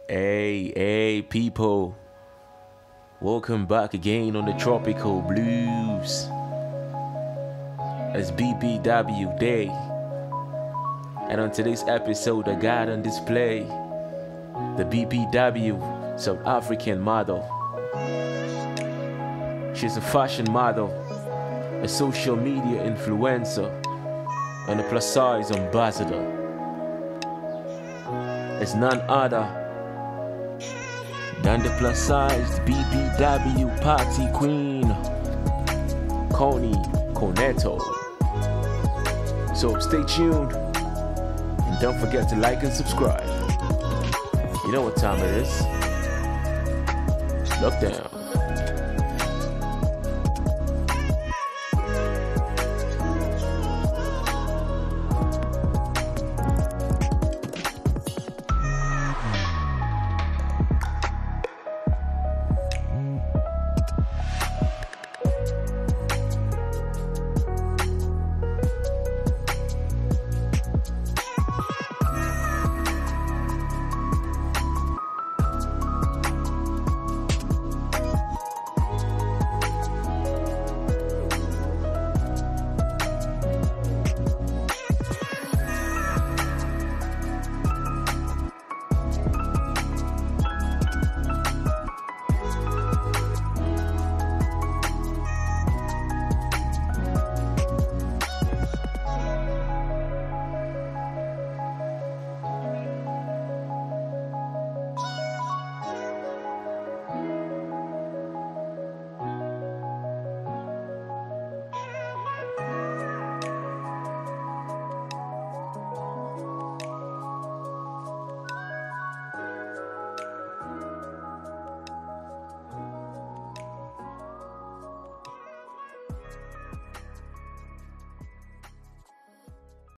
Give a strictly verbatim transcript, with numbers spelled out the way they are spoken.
Hey, hey, people. Welcome back again on the Tropical Blues. It's B B W Day. And on today's episode, I got on display the B B W South African model. She's a fashion model, a social media influencer, and a Plussize ambassador. It's none other than the plus-sized B B W party queen, Connie Cornetto. So stay tuned and don't forget to like and subscribe. You know what time it is. Lockdown.